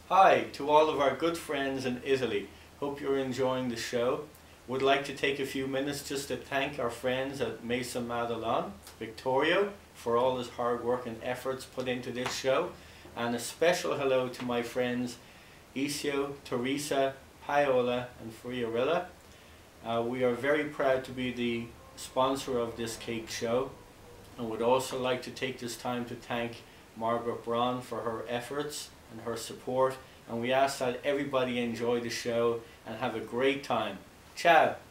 Hi to all of our good friends in Italy. Hope you're enjoying the show. Would like to take a few minutes just to thank our friends at Mesa Madelon, Victorio, for all his hard work and efforts put into this show. And a special hello to my friends Isio, Teresa, Paola and Friarella. We are very proud to be the sponsor of this cake show, and would also like to take this time to thank Margaret Braun for her efforts and her support, and we ask that everybody enjoy the show and have a great time. Ciao!